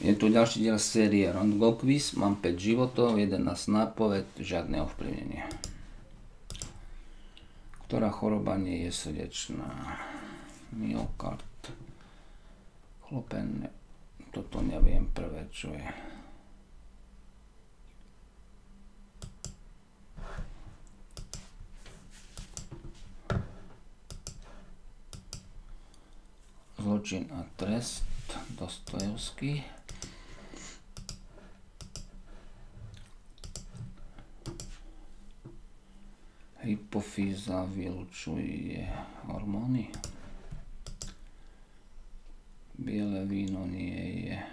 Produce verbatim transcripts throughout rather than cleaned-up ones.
Je tu ďalší diel série Rondgo Quiz. Mám päť životov, jedenásť nápoved, žiadne ovplyvnenie. Ktorá choroba nie je srdečná? Myokard. Chlopen. Toto neviem prvé, čo je. Zločin a trest. Dostojevský. Hypofýza vylučuje hormóny. Biele víno nie je.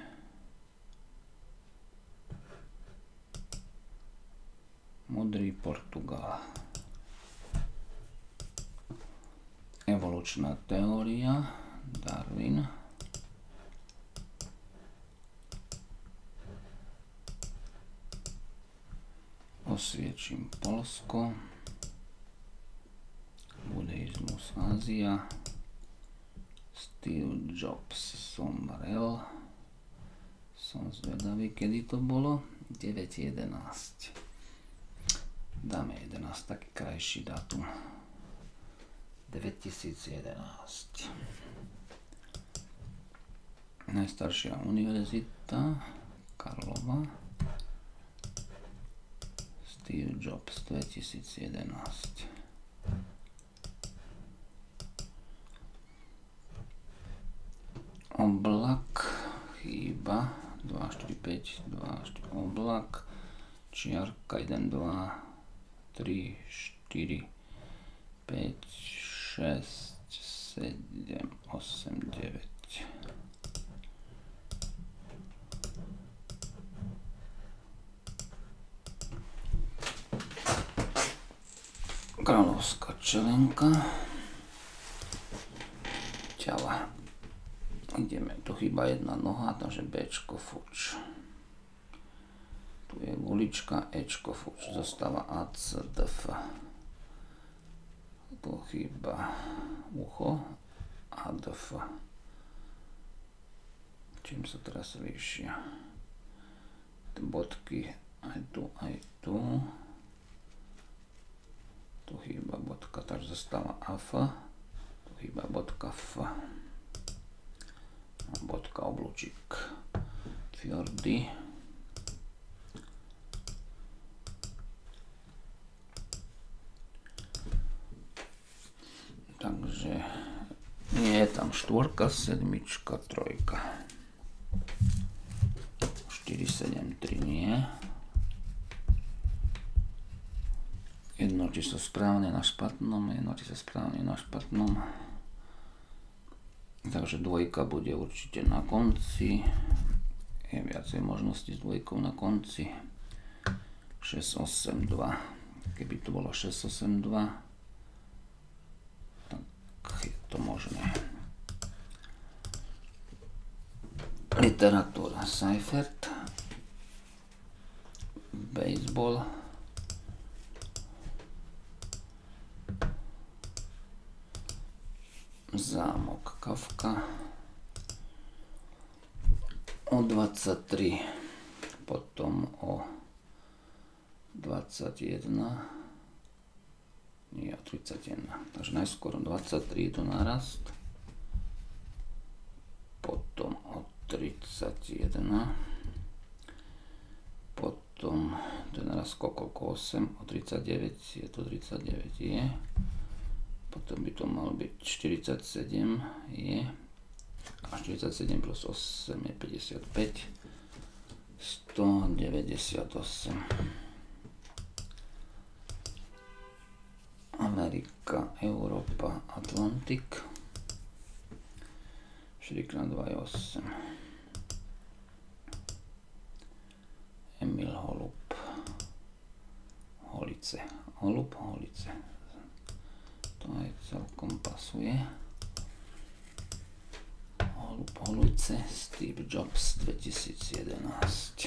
Modrý Portugal. Evolučná teória. Darwin. Osviečím Polsko. Buddhizmus Ázia. Steve Jobs zomrel. Som zvedavý, kedy to bolo. deväť jedenásť. Dáme jedenásť, taký krajší dátum. deväťtisíc jedenásť. Najstaršia univerzita Karlova. Steve Jobs dvetisíc jedenásť. Oblak, chýba, dva, štyri, päť, dva, štyri, oblak, čiarka, jeden, dva, tri, štyri, päť, šesť, sedem, osem, deväť. Kráľovská čelenka, ťava. Ideme, tu chýba jedna noha, takže Bčko fuč. Tu je gulička, Ečko fuč, zostáva A, C, D, F. Tu chýba ucho, A, D, F. Čím sa teraz líšia? Bodky aj tu, aj tu. Tu chýba bodka, takže zostáva A, F. Tu chýba bodka, F. Bodka, oblúčik, fjordy. Takže nie je tam štvorka, sedmička, trojka. štyri, sedem, tri nie. Jedno číslo správne na špatnom, jedno číslo správne na špatnom. Takže dvojka bude určite na konci. Je viacej možností s dvojkou na konci. šesť, osem, dva. Keby to bolo šesť, osem, dva, tak je to možné. Literatúra Seifert. Baseball. Zámok Kafka. O dvadsaťtri, potom o dvadsaťjeden, nie o tridsaťjeden, takže najskôr o dvadsaťtri je to narast, potom o tridsaťjeden, potom ten narast koľko, osem, o tridsaťdeväť, je to tridsaťdeväť, je. Potom by to malo byť štyridsaťsedem, je. A štyridsaťsedem plus osem je päťdesiatpäť. stodeväťdesiatosem. Amerika, Európa, Atlantik. štyri krát dva je osem. Emil Holub. Holice. Holub, Holice. To aj celkom pasuje. Holub, Holice, Steve Jobs dvetisíc jedenásť.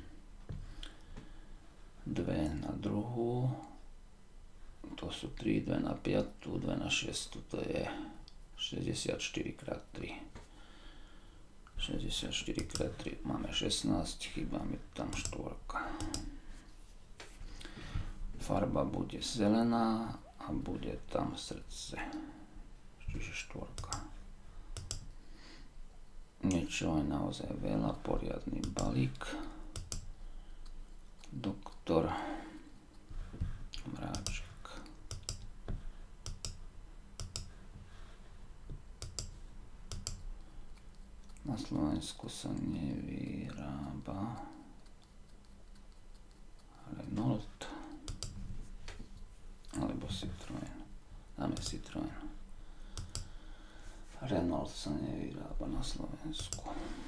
Dve na druhú. To sú tri, dve na piatu, dve na šiestu, to je šesťdesiatštyri krát tri. šesťdesiatštyri krát tri máme šestnásť, chýba mi tam štvorka. Farba bude zelená a bude tam srdce, čiže štvorka. Niečo je naozaj veľa, poriadny balík. Doktor Mráček. Na Slovensku sa nevyrába Renault alebo Citroën. Dáme Citroën. Renault sa nevyrába na Slovensku.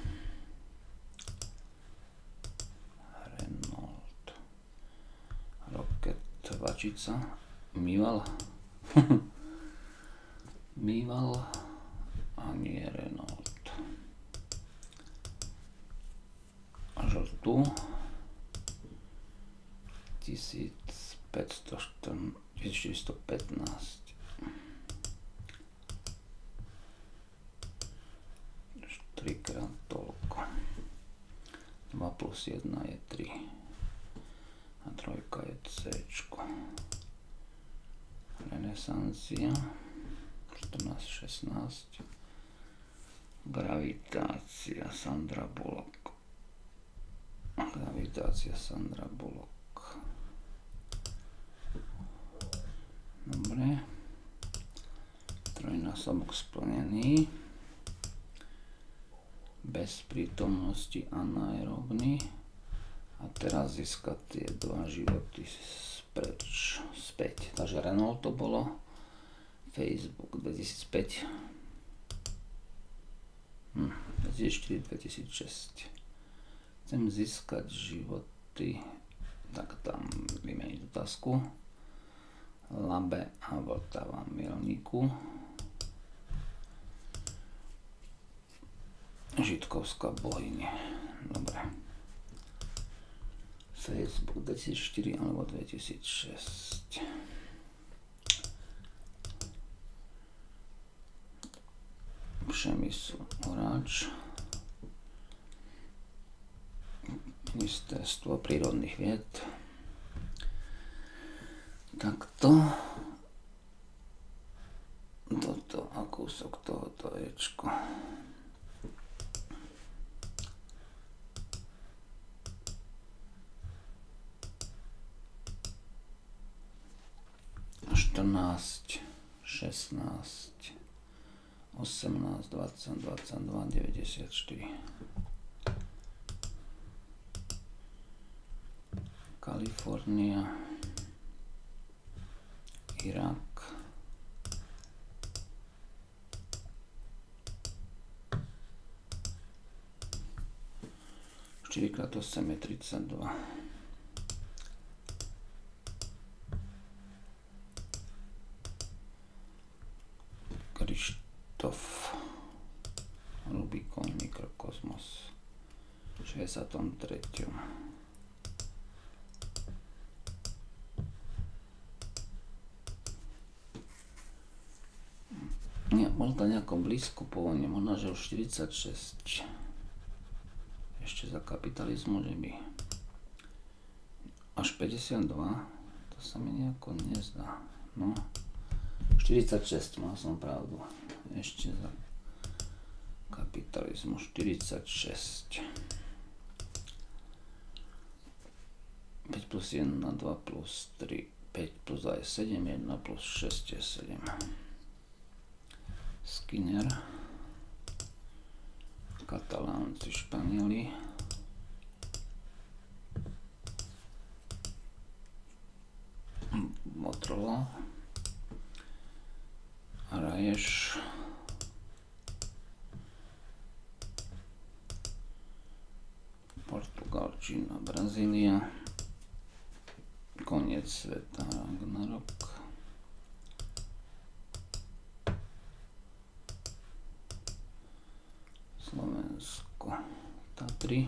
Renault. Rocket Vačica. Mýval. Mýval a nie Renault. Žltú tisícpäťstopätnásť. trikrát toľko. dva plus jedna je tri. A trojka je C-čko. Renesancia štrnásť šestnásť. Gravitácia Sandra Bullock. Gravitácia Sandra Bullock. Dobre. Trojnásobok splnený. Bez prítomnosti anaerobný. A teraz získať tie dva životy spreč, späť. Takže Renault to bolo. Facebook dvetisícpäť. Hm, dvetisícštyri dvetisícšesť. Chcem získať životy, tak tam vymeniť otázku. Labe a Vltava milníku. Žitkovská bohyne. Dobre. Facebook dvetisícštyri alebo dvetisícšesť. Přemysl Oráč. Ministerstvo prírodných vied. Takto. Toto a kúsok tohoto Ečko. štrnásť, šestnásť, osemnásť, dvadsať, dvadsaťdva, deväťdesiatštyri. Kalifornia, Irak, štyri krát osem je tridsaťdva. Krištof, Rubikon, Mikrokosmos, šesťdesiatom treťom. Nie, bol to nejako blízko po vojne, možno, že už štyridsaťšesť. Ešte za kapitalizmu, že by až päťdesiatdva, to sa mi nejako nezdá. No, štyridsaťšesť, mal som pravdu. Ešte za kapitalizmu štyridsaťšesť. päť plus jedna, dva plus tri, päť plus dva je sedem, jedna plus šesť je sedem. Skinner, Katalánci, Španieli, Motorola, Raješ, Portugalčina, Brazília, koniec sveta, Ragnarok, Slovensko, Tatry,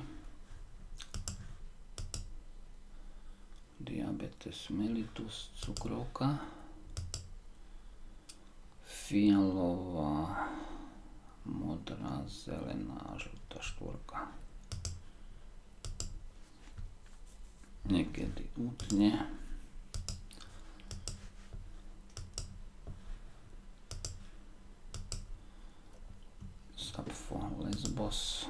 diabetes mellitus, cukrovka, fialová modrá, zelená, žltá štvorka. Niekedy utne. Sappho, Lesbos.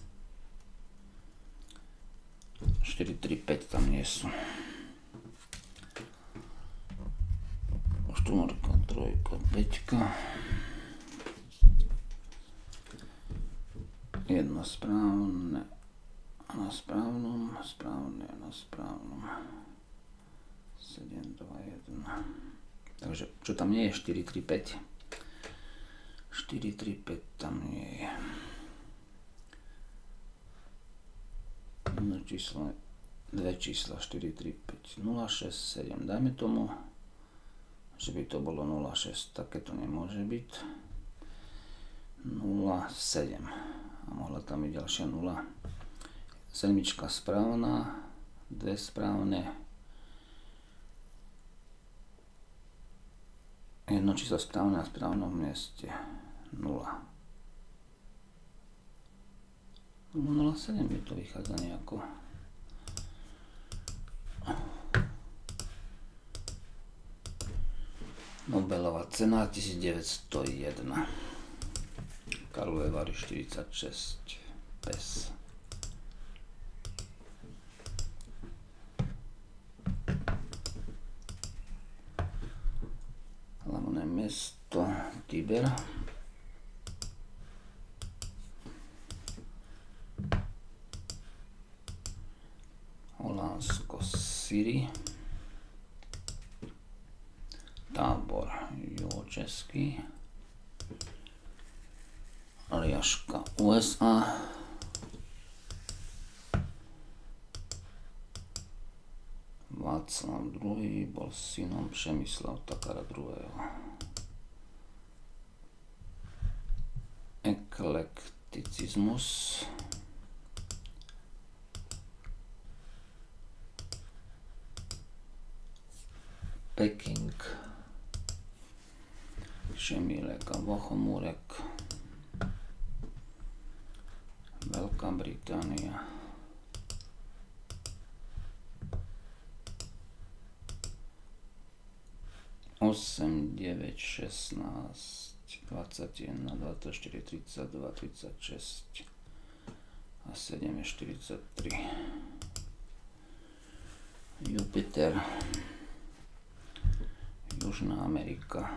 štyri, tri, päť tam nie sú. Štvorka, trojka, päťka. Jedno správne a na správnom, správne a na správnom. sedem, dva, jeden. Takže čo tam nie je? štyri, tri, päť. štyri, tri, päť tam nie je. Jedno číslo, dve čísla, štyri, tri, päť, nula, šesť, sedem. Dajme tomu, že by to bolo nula, šesť. Také to nemôže byť. nula, sedem. A mohla tam byť ďalšia nula. Sedmička správna, dve správne. Jedno číslo správne na správnom mieste. nula. nula, sedem mi to vychádza nejako. Nobelová cena tisícdeväťstojeden. Karlové Vary štyridsaťšesť. Pes. Hlavné mesto Tiber. Holandsko Siri. Tábor juhočeský. Aliaška U S A. Václav druhý. bol synom Přemysla Otakara druhého. Eklekticizmus. Peking. Šemílek a Bohomúrek. Veľká Británia. osem, deväť, šestnásť, dvadsaťjeden, dvadsaťštyri, tridsaťdva, tridsaťšesť a sedem je štyridsaťtri. Jupiter. Južná Amerika.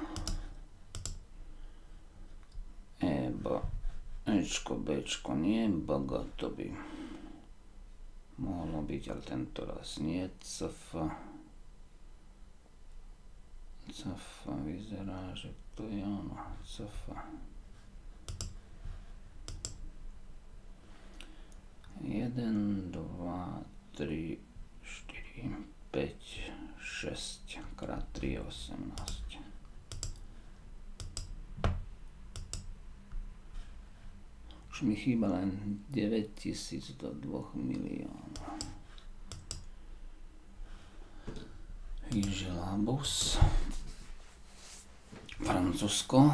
E, B, Ečko, Bčko nie, B, G, to by mohlo byť, ale tento raz nie. C, F. C, F vyzerá, že to je ono. C, F. jeden, dva, tri, štyri, päť, šesť krát tri je osemnásť. Už mi chýba len deväťtisíc do dvoch miliónov. Žilabus. Francúzsko.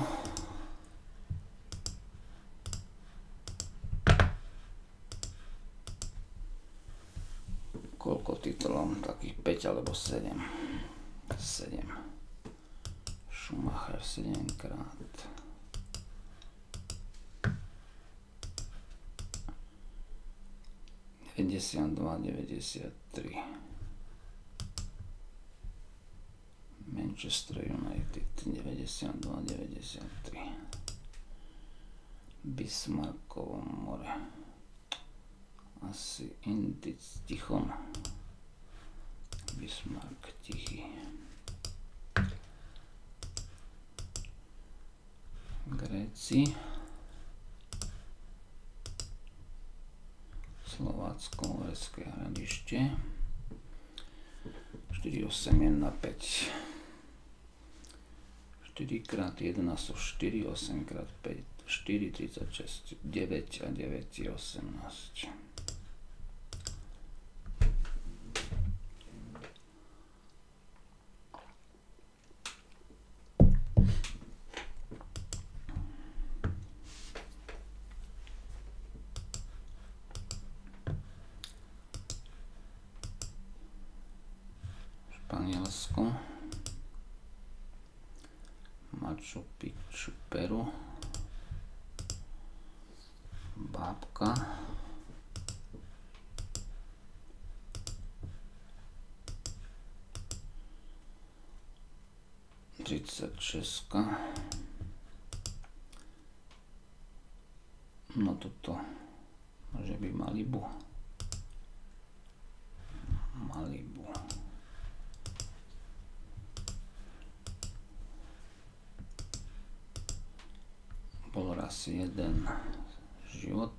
Koľko titulov? Takých päť alebo sedem. sedem. Schumacher sedem krát. deväťdesiatdva, deväťdesiattri. Manchester United deväťdesiatdva, deväťdesiattri. Bismarckovo more. Asi Indic Tichon. Bismarck Tichý. Gréci. Slovácko, Uherské Hradište. štyri, osem, jeden, päť. štyri krát jeden sú štyri, osem krát päť, štyri, tridsaťšesť, deväť a deväť je osemnásť. Španielsko, Machu Picchu, Peru, Bábka, tridsať Česka, no toto môže byť Malibu, Malibu. Bol raz jeden život,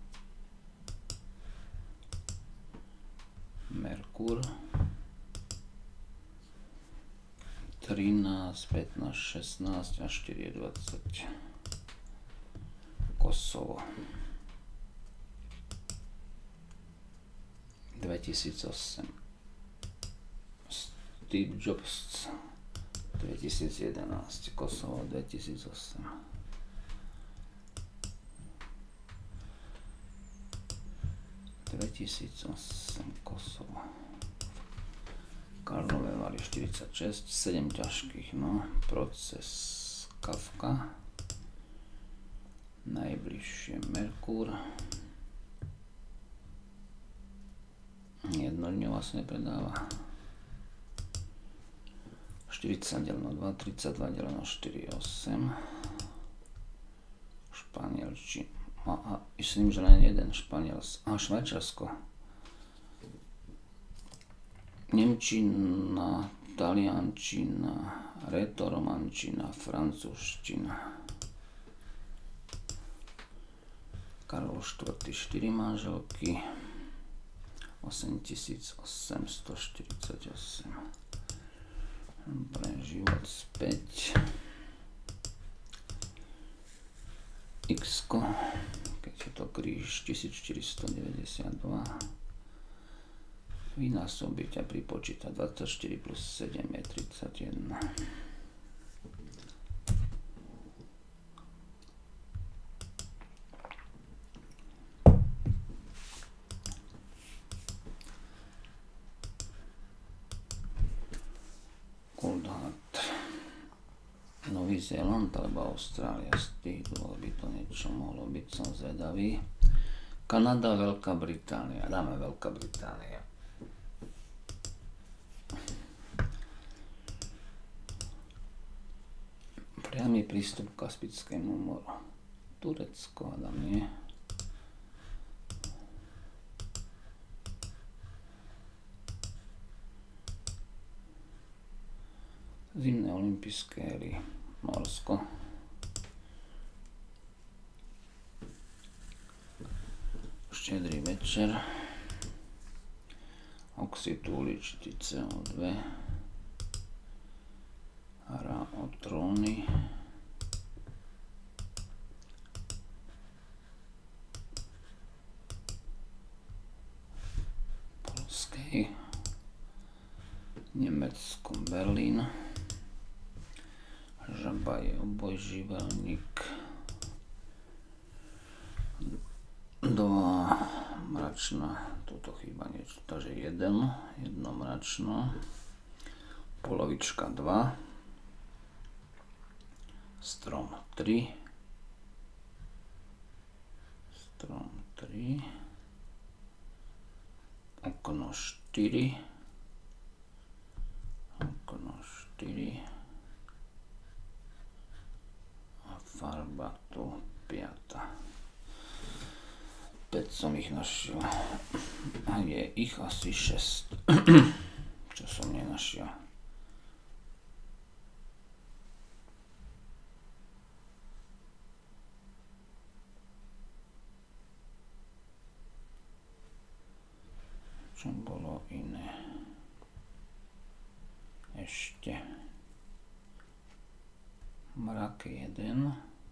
Merkur, trinásť, pätnásť, šestnásť a štyri je dvadsať, Kosovo, dvetisícosem, Steve Jobs, dvetisícjedenásť, Kosovo, dvetisícosem. dvetisícosem, Kosovo, Karlové Vary štyridsaťšesť, sedem ťažkých, no, proces Kafka, najbližšie Merkur, jednodňová sa nepredáva, štyridsať deleno dva, tridsaťdva deleno štyri je osem, Španielčina, a myslím, že len jeden Španielsko, a Švajčiarsko, Nemčina, Taliančina, Rétoromančina, Francúzština, Karol štvrtý, štyri manželky, osemtisícosemstoštyridsaťosem. Dobre, život späť. X-ko, keď je to kríž tisícštyristodeväťdesiatdva, vynásobiť a pripočítať dvadsaťštyri plus sedem je tridsaťjeden. Coldheart, Nový Zéland alebo Austrália, z tých dvoch by to niečo mohlo byť, som zvedavý. Kanada, Veľká Británia, dáme Veľká Británia. Priamy prístup k Kaspickému moru, Turecko, Adam nie. Zimné olympijské hry, Norsko. Štedrý večer, oxid uhličitý cé ó dva, hra o tróny, Polskej, Nemecko, Berlín, Žaba je obojživelník, dva mračná, toto chýba niečo, takže jeden, jedno mračno, polovička dva, strom tri, strom tri, okno štyri, okno štyri a farba tu piata. päť som ich našiel a je ich asi šesť, čo som nenašiel. Čo bolo iné? Ešte mrak jeden,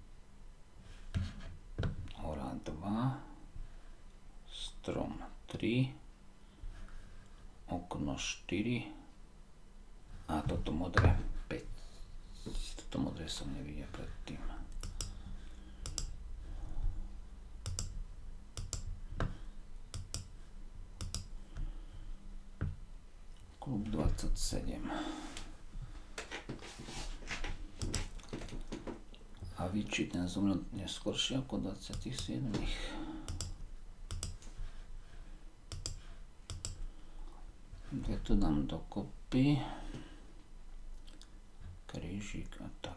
hora dva, strom tri, okno štyri a toto modré päť. Toto modré som nevidel predtým. Klub klub dvadsaťsedem. A Vici ten zomrel neskôršie ako dvadsaťsedem. Dve to dám dokopy. Krížik a tak.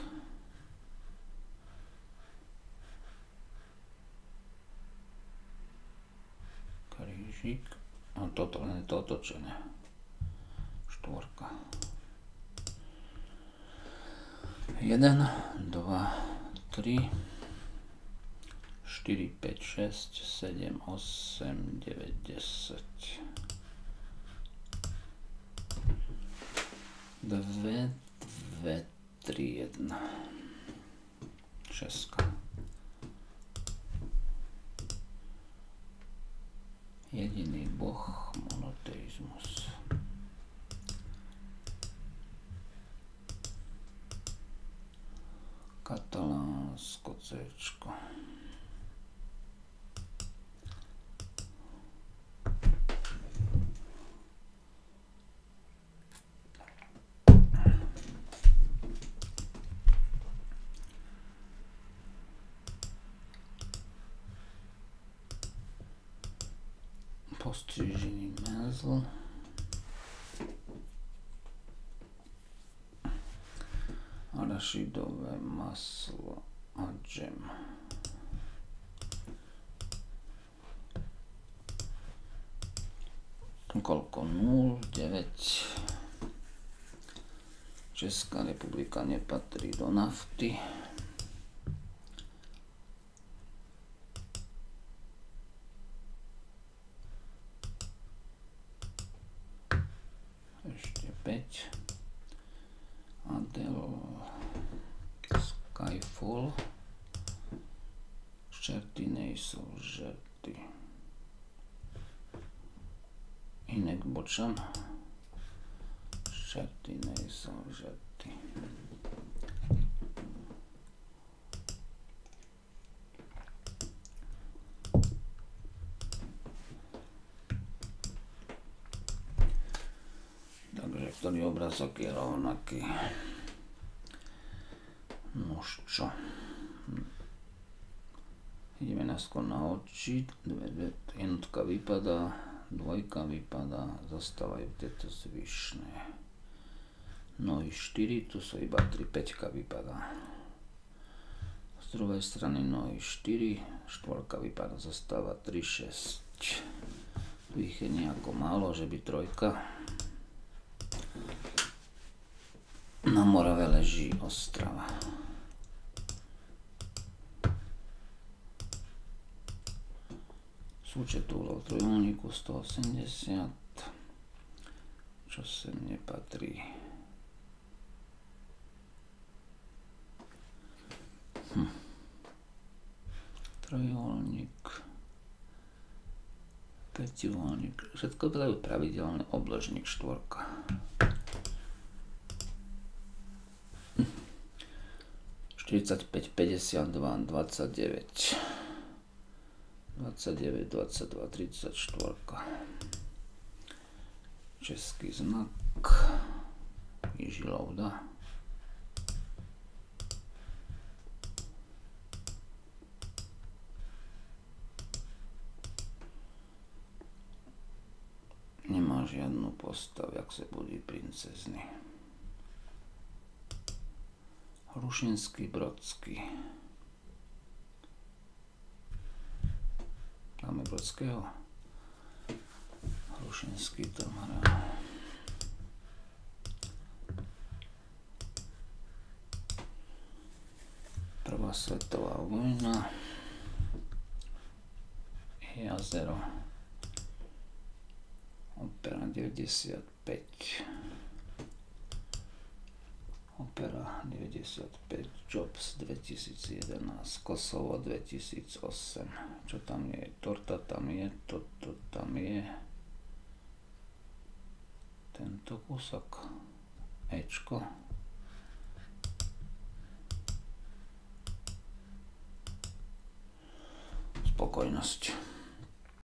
Krížik. A toto len je to otočené. Štvorka. jeden, dva, tri, štyri, päť, šesť, sedem, osem, deväť, desať. dva, dva, tri, jedna. Šestka. Jediný boh, monoteizmus. Katalánsko C-čko. Postřížený mezl. Arašidové maslo a džem. Koľko? nula, deväť. Česká republika nepatrí do nafty. Ešte päť. Adel Skyfall. Žerty nejsou žerty. Inek bočan. Žerty nejsou žerty. Takže ktorý obrazok je rovnaký. Nož čo? Ideme naskôr na oči. Jednotka vypadá, dvojka vypadá, zostávajú tieto zvyšné. Nohy štyri, tu sú iba tri, päťka vypadá. Z druhej strany nohy štyri, štvorka vypadá, zostáva tri, šesť. Tu ich je nejako málo, že by trojka. Na Morave leží Ostrava. Súčet úhlov trojuholníku sto osemdesiat, čo sem nepatrí. Hm. Trojuholník, päťuholník, všetko dajú pravidelný obložník štvorka. štyridsaťpäť, päťdesiatdva, dvadsaťdeväť. dvadsaťdeväť, dvadsaťdva, tridsaťštyri. Český znak. Jiří Lauda. Nemá žiadnu postavu, jak se budí princezny. Hrušinský, Brodský. Dáme Brodského. Hrušinský tam hrá. Prvá svetová vojna. Jazero. Opera deväťdesiatpäť. Opera deväťdesiatpäť, Jobs dvetisícjedenásť, Kosovo dvetisícosem. Čo tam je? Torta tam je, toto tam je. Tento kúsok. Ečko. Spokojnosť.